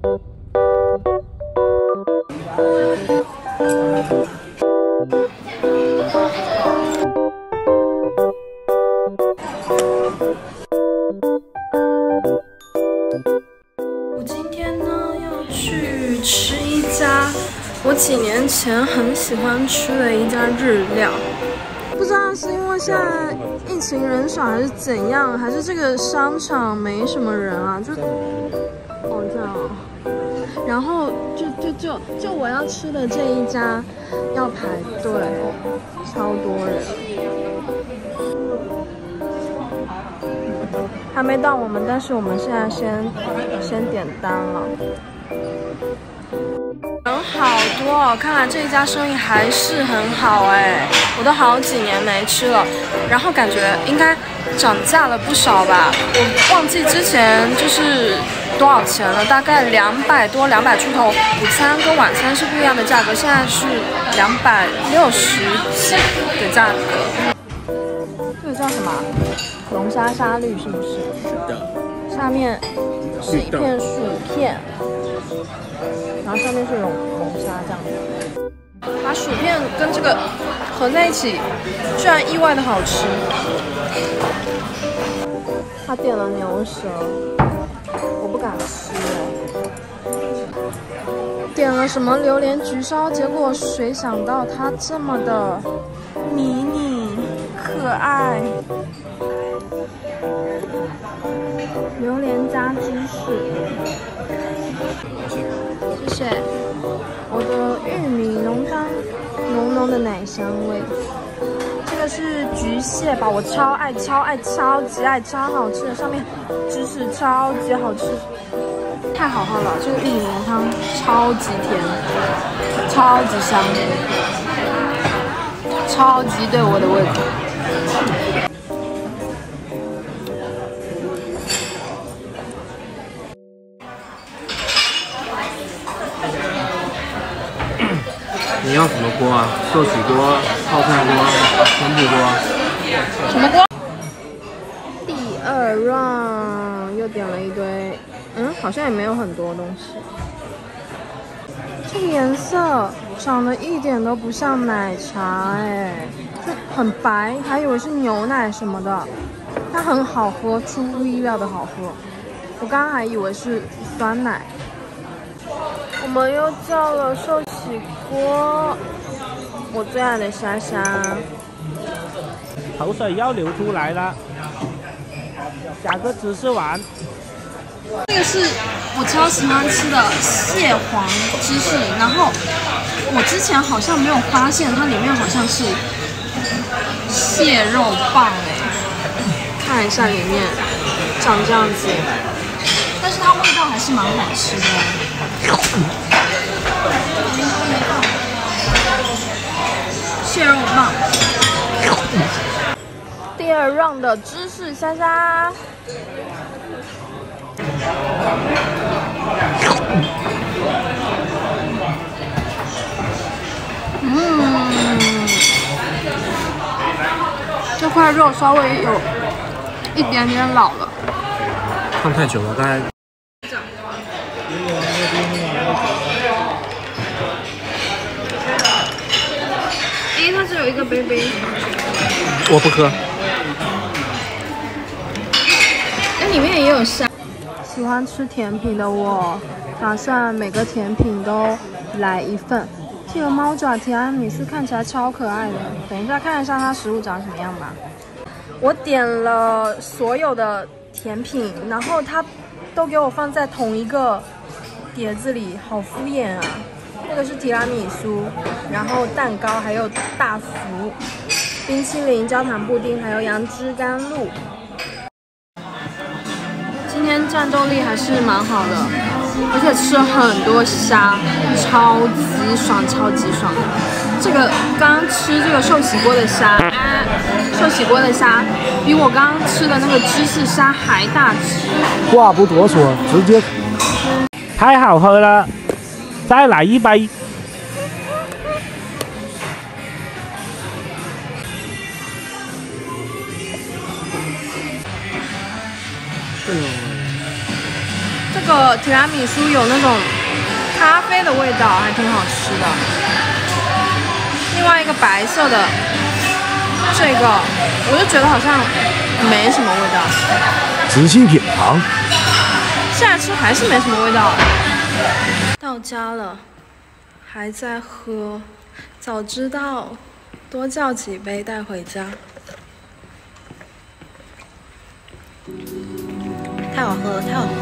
我今天呢要去吃一家我几年前很喜欢吃的一家日料，不知道是因为现在疫情人少还是怎样，还是这个商场没什么人啊，就这样。然后就我要吃的这一家要排队，超多人。还没到我们，但是我们现在先点单了。人好多哦，看来这一家生意还是很好哎，我都好几年没吃了，然后感觉应该涨价了不少吧，我忘记之前就是多少钱了，大概200多200出头，午餐跟晚餐是不一样的价格，现在是260几的价格。这个叫什么？龙虾沙律是不是？是的。下面是一片薯片，然后上面是龙虾这样子。把薯片跟这个合在一起，居然意外的好吃。他点了牛舌，我不敢吃哎。点了什么榴莲焗烧，结果谁想到它这么的迷你可爱。榴莲加芝士，谢谢。我的玉米浓汤，浓浓的奶香味。这个是焗蟹吧，我超爱，超级爱，超好吃的，上面芝士超级好吃，太好喝了。这个玉米浓汤超级甜，超级香，超级对我的胃口。 你要什么锅啊？寿喜锅、泡菜锅、昆布锅？ 什么锅？第2 round 又点了一堆，好像也没有很多东西。这个颜色长得一点都不像奶茶哎，就很白，还以为是牛奶什么的。它很好喝，出乎意料的好喝。我刚刚还以为是酸奶。我们又叫了寿喜锅，我最爱的虾虾。 口水要流出来了，加个芝士丸。 这个是我超喜欢吃的蟹黄芝士，然后我之前好像没有发现它里面好像是蟹肉棒哎，看一下里面长这样子，但是它味道还是蛮好吃的。蟹肉棒，第2 round 的芝士虾虾。这块肉稍微有一点点老了， 放太久了，大概。 它只有一个杯杯。 我不喝。 那里面也有虾。喜欢吃甜品的我，打算每个甜品都来一份。这个猫爪提拉米苏看起来超可爱的，等一下看一下它食物长什么样吧。我点了所有的甜品，然后它都给我放在同一个碟子里，好敷衍啊。这个是提拉米苏，然后蛋糕，还有大福、冰淇淋、焦糖布丁，还有杨枝甘露。今天战斗力还是蛮好的，而且吃了很多虾，超级爽，超级爽。这个刚吃这个寿喜锅的虾，寿喜锅的虾比我刚刚吃的那个芝士虾还大只。 话不多说，直接太好喝了，再来一杯。 这个个提拉米苏有那种咖啡的味道，还挺好吃的。另外一个白色的，这个我就觉得好像没什么味道。 仔细品尝， 现在吃还是没什么味道。到家了，还在喝，早知道多叫几杯带回家。太好喝了，太好喝了。